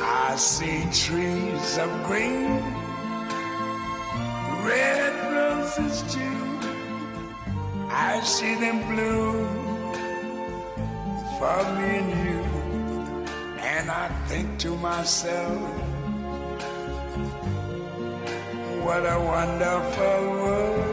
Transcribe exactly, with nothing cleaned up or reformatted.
I see trees of green, red roses too. I see them bloom for me and you. And I think to myself, what a wonderful world.